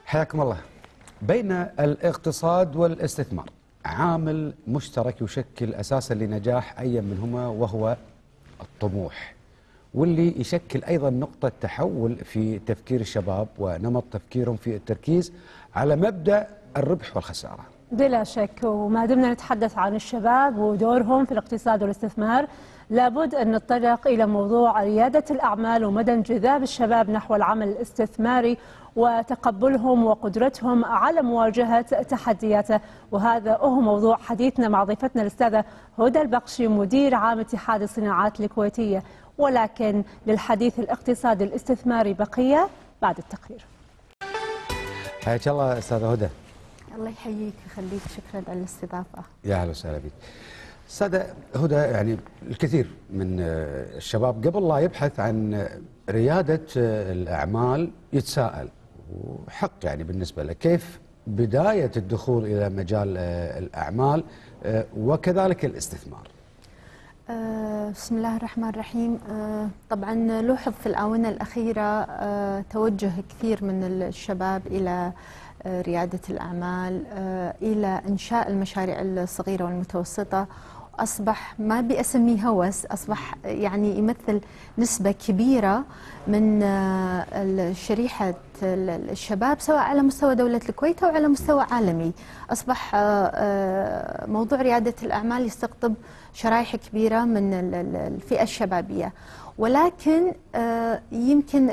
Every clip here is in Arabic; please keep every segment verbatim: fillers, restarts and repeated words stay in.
حياكم الله. بين الاقتصاد والاستثمار عامل مشترك يشكل أساسا لنجاح أي منهما، وهو الطموح، واللي يشكل أيضا نقطة تحول في تفكير الشباب ونمط تفكيرهم في التركيز على مبدأ الربح والخسارة. بلا شك، وما دمنا نتحدث عن الشباب ودورهم في الاقتصاد والاستثمار، لابد أن نتطرق إلى موضوع ريادة الأعمال ومدى انجذاب الشباب نحو العمل الاستثماري وتقبلهم وقدرتهم على مواجهة تحدياته. وهذا هو موضوع حديثنا مع ضيفتنا الأستاذة هدى البقشي، مدير عام اتحاد الصناعات الكويتية. ولكن للحديث الاقتصادي الاستثماري بقية بعد التقرير. حياك الله أستاذة هدى. الله يحييك ويخليك، شكرا على الاستضافة. يا أهلا وسهلا بك. أستاذة هدى، يعني الكثير من الشباب قبل لا يبحث عن ريادة الأعمال يتساءل، وحق يعني بالنسبة له، كيف بداية الدخول إلى مجال الأعمال وكذلك الاستثمار؟ أه بسم الله الرحمن الرحيم. أه طبعا لوحظ في الآونة الأخيرة أه توجه كثير من الشباب إلى أه ريادة الأعمال، أه إلى إنشاء المشاريع الصغيرة والمتوسطة. أصبح ما بأسميه هوس، أصبح يعني يمثل نسبة كبيرة من شريحة الشباب، سواء على مستوى دولة الكويت أو على مستوى عالمي. أصبح موضوع ريادة الأعمال يستقطب شرائح كبيرة من الفئة الشبابية. ولكن يمكن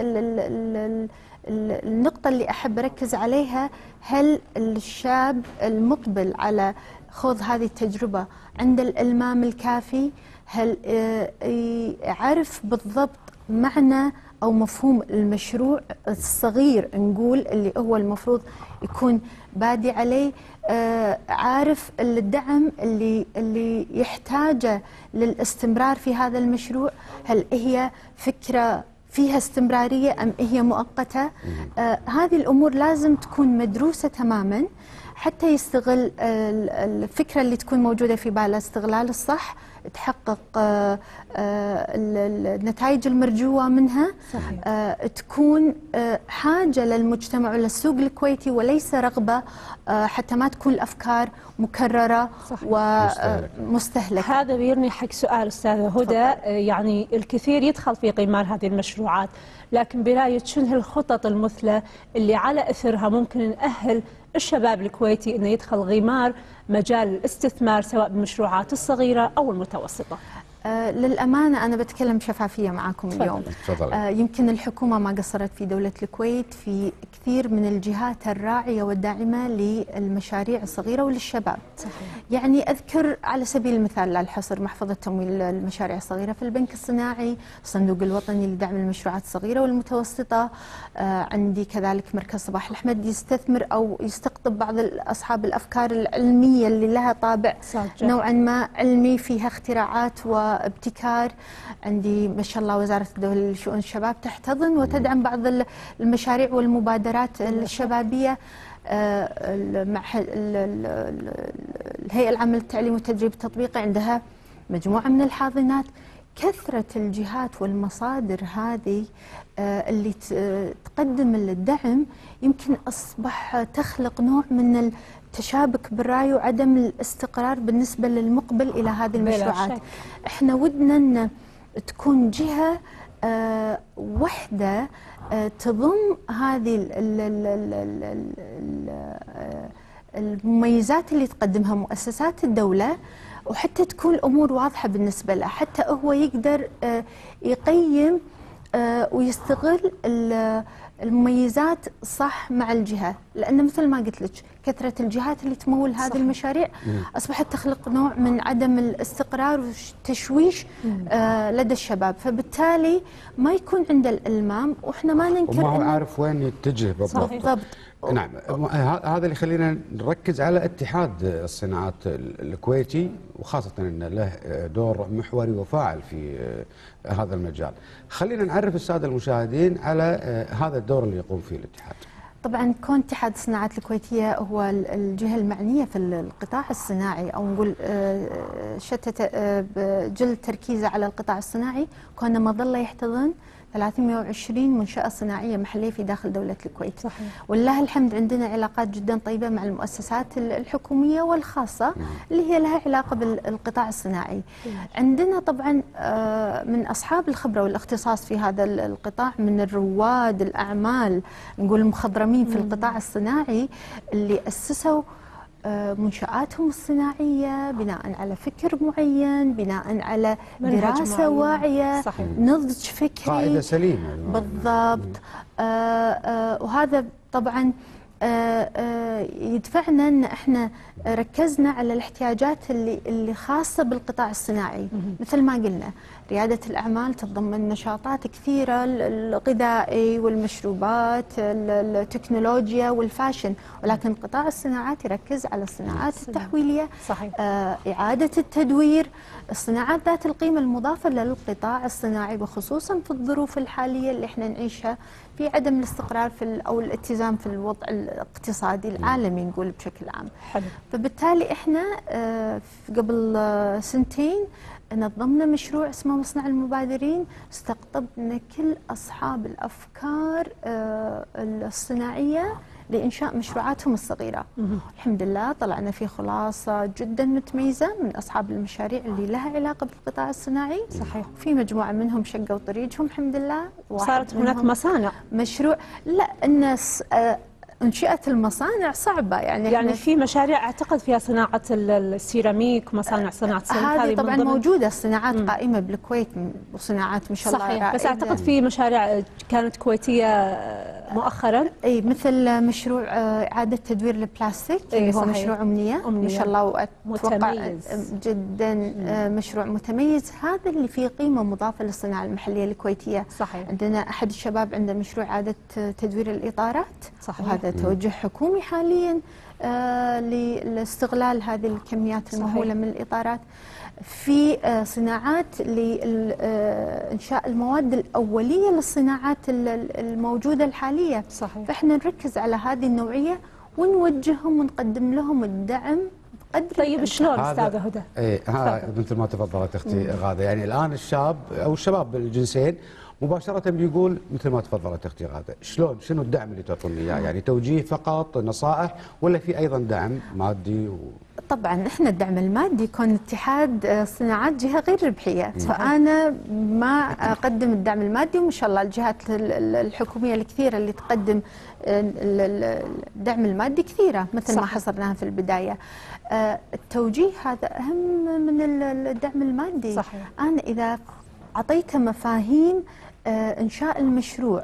النقطة اللي أحب أركز عليها، هل الشاب المقبل على خوض هذه التجربة عند الإلمام الكافي؟ هل يعرف بالضبط معنى أو مفهوم المشروع الصغير نقول اللي هو المفروض يكون بادي عليه؟ عارف الدعم اللي اللي يحتاجه للاستمرار في هذا المشروع؟ هل هي فكرة فيها استمرارية أم هي مؤقتة؟ آه هذه الأمور لازم تكون مدروسة تماما حتى يستغل الفكرة اللي تكون موجودة في باله استغلال الصح، تحقق آه آه النتائج المرجوة منها. صحيح. آه تكون آه حاجة للمجتمع وللسوق الكويتي، وليس رغبة آه حتى ما تكون الأفكار مكررة ومستهلكة. هذا بيرني حق سؤال أستاذة هدى. يعني الكثير يدخل في قمار هذه المشروعات، لكن برايك شنو الخطط المثلى اللي على أثرها ممكن نأهل الشباب الكويتي انه يدخل غمار مجال الاستثمار، سواء بالمشروعات الصغيره او المتوسطه؟ آه للامانه انا بتكلم شفافيه معاكم اليوم. آه يمكن الحكومه ما قصرت في دوله الكويت في كثير من الجهات الراعيه والداعمه للمشاريع الصغيره وللشباب. صحيح. يعني اذكر على سبيل المثال لا الحصر محفظه تمويل المشاريع الصغيره في البنك الصناعي، الصندوق الوطني لدعم المشروعات الصغيره والمتوسطه. آه عندي كذلك مركز صباح الأحمد يستثمر او يستقطب بعض اصحاب الافكار العلميه اللي لها طابع صحيح. نوعا ما علمي، فيها اختراعات و ابتكار. عندي ما شاء الله وزارة الدولة لشؤون الشباب تحتضن وتدعم بعض المشاريع والمبادرات الشبابية. الهيئة العامة للتعليم والتدريب التطبيقي عندها مجموعة من الحاضنات. كثرة الجهات والمصادر هذه اللي تقدم الدعم يمكن أصبح تخلق نوع من تشابك بالرأي وعدم الاستقرار بالنسبة للمقبل إلى هذه المشروعات. احنا ودنا أن تكون جهة آه وحدة آه تضم هذه ال ال ال ال ال ال المميزات اللي تقدمها مؤسسات الدولة، وحتى تكون الأمور واضحة بالنسبة له، حتى هو يقدر آه يقيم آه ويستغل المميزات صح مع الجهة. لأن مثل ما قلت لك كثرة الجهات اللي تمول هذه صح. المشاريع أصبحت تخلق نوع من عدم الاستقرار والتشويش آه لدى الشباب، فبالتالي ما يكون عنده الإلمام، وإحنا ما ننكر وما هو عارف وين يتجه بالضبط. بالضبط. نعم، هذا اللي يخلينا نركز على اتحاد الصناعات الكويتي، وخاصة أن له دور محوري وفاعل في هذا المجال. خلينا نعرف السادة المشاهدين على هذا الدور اللي يقوم فيه الاتحاد. طبعا كون اتحاد الصناعات الكويتية هو الجهة المعنية في القطاع الصناعي، أو نقول شتت جل تركيزه على القطاع الصناعي، كونه مظلة يحتضن ثلاثمئة وعشرين منشأة صناعية محلية في داخل دولة الكويت. صحيح. ولله الحمد عندنا علاقات جدا طيبة مع المؤسسات الحكومية والخاصة اللي هي لها علاقة بالقطاع الصناعي. عندنا طبعا من أصحاب الخبرة والاختصاص في هذا القطاع من الرواد الأعمال نقول المخضرمين في القطاع الصناعي اللي أسسوا منشآتهم الصناعية بناء على فكر معين، بناء على دراسة واعية، صحيح. نضج فكري، قاعدة سليمة بالضبط. آه آه وهذا طبعا آه آه يدفعنا ان احنا ركزنا على الاحتياجات اللي اللي خاصه بالقطاع الصناعي. مثل ما قلنا رياده الاعمال تتضمن نشاطات كثيره، الغذائي والمشروبات، التكنولوجيا والفاشن، ولكن قطاع الصناعات يركز على الصناعات التحويليه. صحيح. آه اعاده التدوير، الصناعات ذات القيمه المضافه للقطاع الصناعي، وخصوصا في الظروف الحاليه اللي احنا نعيشها في عدم الاستقرار في او الاتزان في الوضع الاقتصادي العالمي نقول بشكل عام. حلو. فبالتالي احنا قبل سنتين نظمنا مشروع اسمه مصنع المبادرين، استقطبنا كل اصحاب الافكار الصناعيه لإنشاء مشروعاتهم الصغيرة. الحمد لله طلعنا في خلاصة جدا متميزة من أصحاب المشاريع اللي لها علاقة بالقطاع الصناعي. صحيح. في مجموعة منهم شقوا طريقهم الحمد لله. صارت هناك مصانع. مشروع لا الناس آه انشئت المصانع صعبة يعني يعني في مشاريع اعتقد فيها صناعة السيراميك، مصانع صناعة السيراميك هذه طبعا موجودة، الصناعات مم. قائمة بالكويت وصناعات ما شاء الله رائدة. بس اعتقد في مشاريع كانت كويتية مؤخرا اي مثل مشروع اعادة تدوير البلاستيك اللي هو مشروع أمنية, أمنية ما شاء الله، واتوقع جدا مم. مشروع متميز، هذا اللي فيه قيمة مضافة للصناعة المحلية الكويتية. صحيح. عندنا احد الشباب عنده مشروع اعادة تدوير الإطارات. صحيح. وهذا توجه حكومي حاليا آه لاستغلال هذه الكميات المهولة من الإطارات. في آه صناعات لإنشاء المواد الأولية للصناعات الموجودة الحالية. صحيح. فإحنا نركز على هذه النوعية ونوجههم ونقدم لهم الدعم بقدر. طيب شلون أستاذة هدى؟ إيه ها مثل ما تفضلت أختي غادة، يعني الآن الشاب أو الشباب بالجنسين مباشرة بيقول مثل ما تفضلت اختي غادة، شلون شنو الدعم اللي تعطون اياه؟ يعني توجيه فقط، نصائح، ولا في ايضا دعم مادي؟ و... طبعا احنا الدعم المادي يكون اتحاد صناعات جهه غير ربحيه، فانا ما اقدم الدعم المادي، وما شاء الله الجهات الحكوميه الكثيره اللي تقدم الدعم المادي كثيره مثل صح. ما حصرناها في البدايه. التوجيه هذا اهم من الدعم المادي. صحيح. انا اذا اعطيته مفاهيم إنشاء المشروع،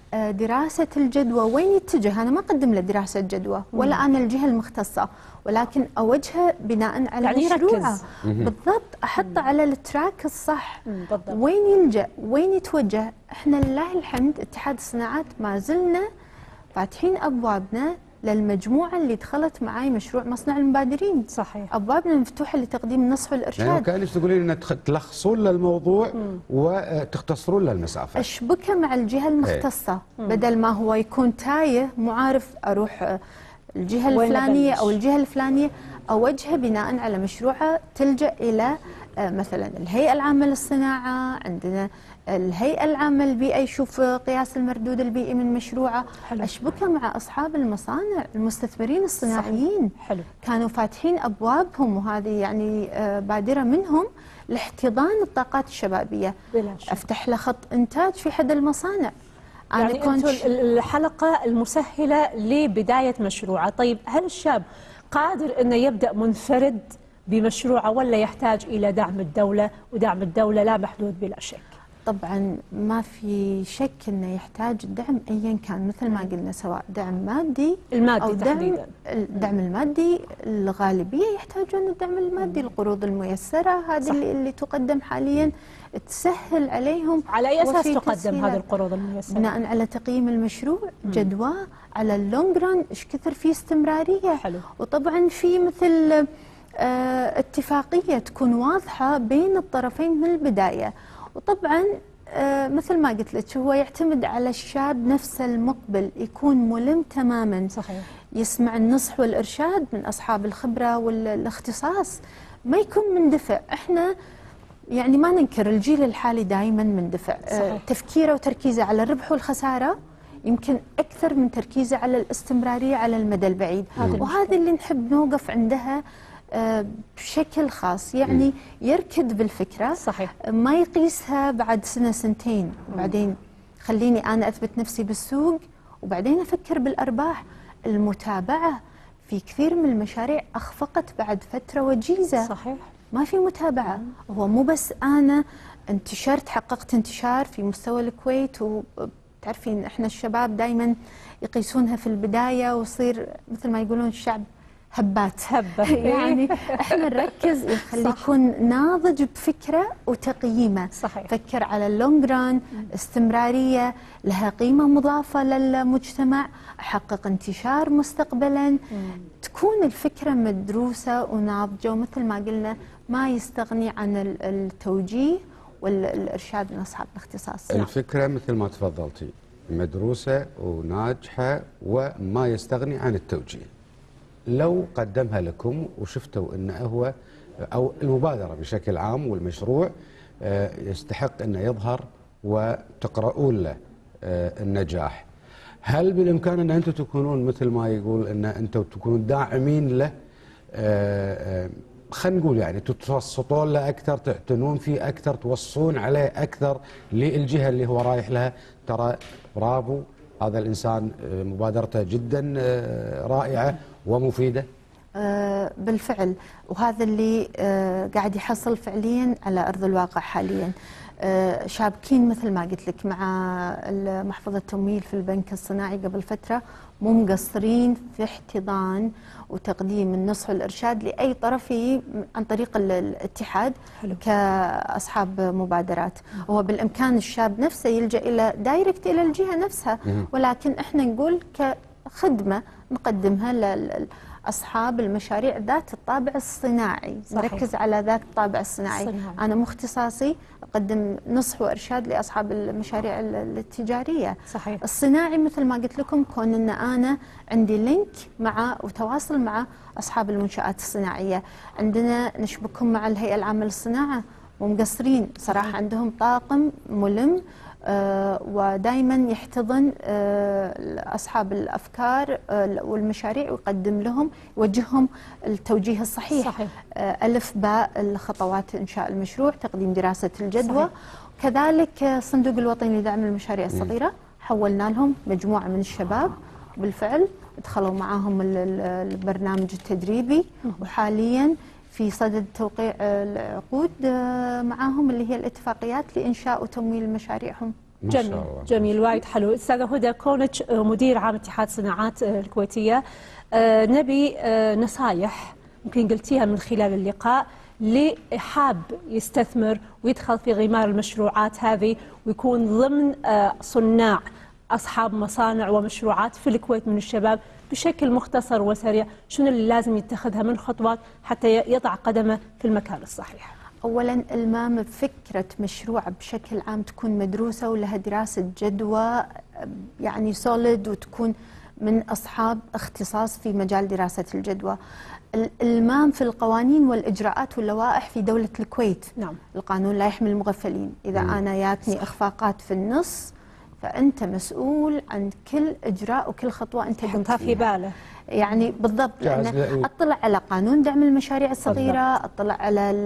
دراسة الجدوى وين يتجه، أنا ما أقدم له دراسة جدوى ولا أنا الجهة المختصة، ولكن أوجهه بناء على يعني مشروعه بالضبط، أحطه على التراك الصح. بالضبط. وين يلجأ وين يتوجه. إحنا لله الحمد اتحاد الصناعات ما زلنا فاتحين أبوابنا للمجموعة اللي دخلت معاي مشروع مصنع المبادرين. صحيح. أبوابنا مفتوحة لتقديم النصح والإرشاد. يعني كأنك تقولين أن تلخصون للموضوع مم. وتختصرون للمسافة. أشبكه مع الجهة المختصة مم. بدل ما هو يكون تايه مو عارف أروح الجهة الفلانية أو الجهة الفلانية، أوجهه بناء على مشروعه تلجأ إلى مثلا الهيئة العامة للصناعة، عندنا الهيئة العامة للبيئة يشوف قياس المردود البيئي من مشروعه. حلو. أشبكه مع أصحاب المصانع المستثمرين الصناعيين. حلو. كانوا فاتحين أبوابهم، وهذه يعني بادرة منهم لاحتضان الطاقات الشبابية. بلا شك. أفتح له خط إنتاج في حد المصانع. يعني أنتم الحلقة المسهلة لبداية مشروعه. طيب هل الشاب قادر أنه يبدأ منفرد بمشروعه ولا يحتاج إلى دعم الدولة؟ ودعم الدولة لا محدود بلا شك. طبعا ما في شك انه يحتاج الدعم ايا كان، مثل ما قلنا سواء دعم مادي المادي او تحديدا. دعم الدعم المادي، الغالبيه يحتاجون الدعم المادي، القروض الميسره هذه اللي, اللي تقدم حاليا تسهل عليهم. على اي اساس تقدم هذه القروض الميسره؟ بناء على تقييم المشروع، جدوى، على اللونج ران ايش كثر في استمراريه. حلو. وطبعا في مثل اه اتفاقيه تكون واضحه بين الطرفين من البدايه. وطبعا آه مثل ما قلت لك هو يعتمد على الشاب نفسه المقبل، يكون ملم تماما. صحيح. يسمع النصح والإرشاد من أصحاب الخبرة والاختصاص، ما يكون مندفع. احنا يعني ما ننكر الجيل الحالي دائما مندفع، آه، تفكيره وتركيزه على الربح والخساره يمكن اكثر من تركيزه على الاستمراريه على المدى البعيد، وهذا اللي نحب نوقف عندها آه، بشكل خاص. يعني مم. يركد بالفكره، صحيح، ما يقيسها بعد سنه سنتين وبعدين خليني انا اثبت نفسي بالسوق وبعدين افكر بالارباح. المتابعه في كثير من المشاريع اخفقت بعد فتره وجيزه. صحيح، ما في متابعه. هو مو بس انا انتشرت، حققت انتشار في مستوى الكويت، وتعرفين احنا الشباب دائما يقيسونها في البدايه ويصير مثل ما يقولون الشعب هبات هبه يعني احنا نركز يخلي يكون ناضج بفكره وتقييمه. صحيح. فكر على اللونج ران، استمراريه، لها قيمه مضافه للمجتمع، احقق انتشار مستقبلا. مم. تكون الفكره مدروسه وناضجه، ومثل ما قلنا ما يستغني عن التوجيه والارشاد من اصحاب الاختصاص. الفكره مثل ما تفضلتي مدروسه وناجحه وما يستغني عن التوجيه. لو قدمها لكم وشفتوا انه هو او المبادره بشكل عام والمشروع يستحق انه يظهر وتقرؤون له النجاح، هل بالامكان ان انتم تكونون مثل ما يقول ان انتم تكونون داعمين له؟ خلينا نقول يعني تتوسطون له اكثر، تعتنون فيه اكثر، توصون عليه اكثر للجهه اللي هو رايح لها. ترى برافو، هذا الانسان مبادرته جدا رائعه ومفيده. آه بالفعل، وهذا اللي آه قاعد يحصل فعليا على ارض الواقع حاليا. آه شابكين مثل ما قلت لك مع محفظه التمويل في البنك الصناعي قبل فتره، مو مقصرين في احتضان وتقديم النصح والارشاد لاي طرف عن طريق الاتحاد. حلو. كاصحاب مبادرات. هو بالامكان الشاب نفسه يلجا الى دايركت الى الجهه نفسها، ولكن احنا نقول كخدمه نقدمها لاصحاب المشاريع ذات الطابع الصناعي. صحيح. نركز على ذات الطابع الصناعي. صناعي. انا مو اختصاصي، اقدم نصح وارشاد لاصحاب المشاريع التجاريه. صحيح. الصناعي مثل ما قلت لكم، كون ان انا عندي لينك مع وتواصل مع اصحاب المنشات الصناعيه، عندنا نشبكهم مع الهيئه العامه للصناعه، مو مقصرين صراحه. صحيح. عندهم طاقم ملم آه ودائما يحتضن آه اصحاب الافكار آه والمشاريع، ويقدم لهم، يوجههم التوجيه الصحيح. صحيح. آه الف باء الخطوات انشاء المشروع، تقديم دراسه الجدوى. صحيح. كذلك الصندوق الوطني لدعم المشاريع الصغيره، حولنا لهم مجموعه من الشباب بالفعل، دخلوا معاهم البرنامج التدريبي، وحاليا في صدد توقيع العقود معاهم اللي هي الاتفاقيات لإنشاء وتمويل مشاريعهم. جميل جميل، وايد حلو. أستاذة هدى، كونك مدير عام اتحاد الصناعات الكويتية، نبي نصايح ممكن قلتيها من خلال اللقاء لحاب يستثمر ويدخل في غمار المشروعات هذه ويكون ضمن صناع أصحاب مصانع ومشروعات في الكويت من الشباب، بشكل مختصر وسريع شنو اللي لازم يتخذها من خطوات حتى يضع قدمه في المكان الصحيح؟ أولا المام بفكرة مشروع بشكل عام تكون مدروسة ولها دراسة جدوى يعني سوليد، وتكون من أصحاب اختصاص في مجال دراسة الجدوى. المام في القوانين والإجراءات واللوائح في دولة الكويت. نعم. القانون لا يحمي المغفلين. إذا مم. أنا ياتني إخفاقات في النص، فأنت مسؤول عن كل إجراء وكل خطوة أنت قمت فيها. في باله. يعني بالضبط، لأن أطلع على قانون دعم المشاريع الصغيرة، أطلع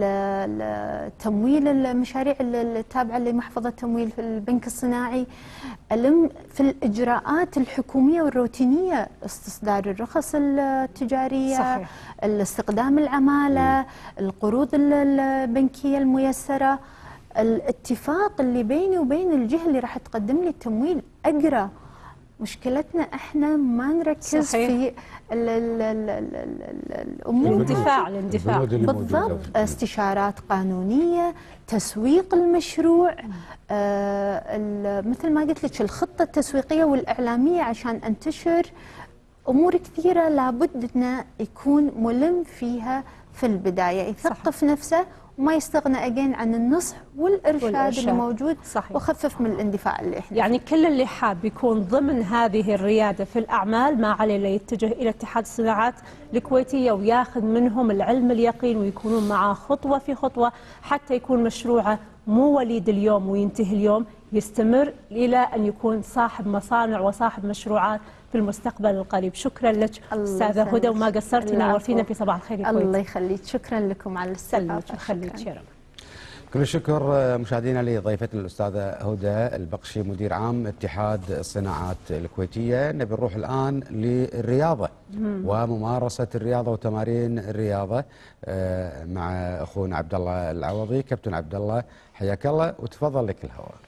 على تمويل المشاريع التابعة لمحفظة التمويل في البنك الصناعي، ألم في الإجراءات الحكومية والروتينية، استصدار الرخص التجارية. صحيح. الاستقدام العمالة، القروض البنكية الميسرة، الاتفاق اللي بيني وبين الجهة اللي راح تقدم لي التمويل. أقرأ. مشكلتنا احنا ما نركز. صحيح. في ال ال ال ال الامور، الاندفاع الاندفاع بالضبط. استشارات قانونيه، تسويق المشروع، آه مثل ما قلت لك الخطه التسويقيه والاعلاميه عشان انتشر. امور كثيره لابد انه يكون ملم فيها في البدايه، يثقف. صح. نفسه وما يستغنى أجين عن النصح والإرشاد, والإرشاد. اللي موجود. صحيح. وخفف من الاندفاع اللي احنا يعني كل اللي حاب يكون ضمن هذه الريادة في الأعمال ما عليه إلا يتجه إلى اتحاد الصناعات الكويتية وياخذ منهم العلم اليقين ويكونون معاه خطوة في خطوة حتى يكون مشروعه مو وليد اليوم وينتهي اليوم، يستمر إلى أن يكون صاحب مصانع وصاحب مشروعات في المستقبل القريب. شكرا لك أستاذة هدى، وما قصرتي نورتينا في صباح الخير الكويت. الله يخليك، شكرا لكم على الاستضافة. خليك شكرا. كل الشكر مشاهدينا لضيفتنا الأستاذة هدى البقشي مدير عام اتحاد الصناعات الكويتية. نبي نروح الآن للرياضة وممارسة الرياضة وتمارين الرياضة مع أخونا عبد الله العوضي. كابتن عبد الله حياك الله وتفضل لك الهواء.